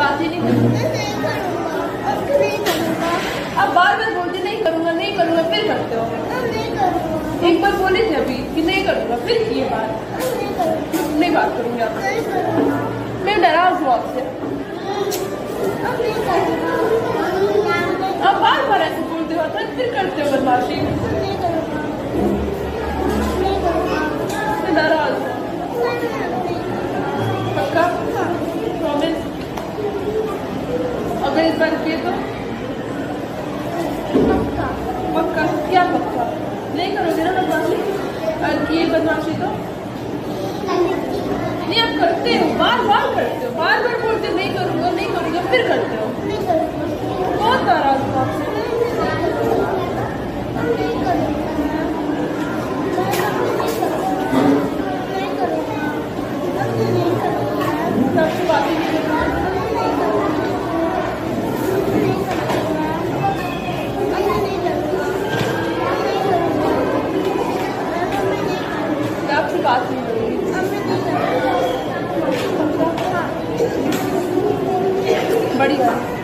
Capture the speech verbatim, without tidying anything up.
बात ही नहीं करूँगा। अब बार बार बोलते नहीं करूँगा नहीं करूँगा, फिर करते हो। एक बार बोली थी अभी कि नहीं करूँगा, फिर की बात नहीं बात करूँगी आपसे। मैं नाराज हूँ आपसे। अब बार बार ऐसे बोलते हो तो फिर करते हो बदमाशी। मैं नाराज हूँ। पक्का प्रॉमिस? अगर इस बार किए तो पक्का? क्या पक्का? नहीं करोगे ना बदमाशी? और किए बदमाशी तो नहीं, आप करते हो, बार बार करते हो, बार बार बोलते नहीं करूँगा नहीं करूँगा, फिर करते हो। बहुत नाराज हूँ आपसे। आपसे बात ही नहीं करना। आपसे बात नहीं करूँगी। बड़ी बात।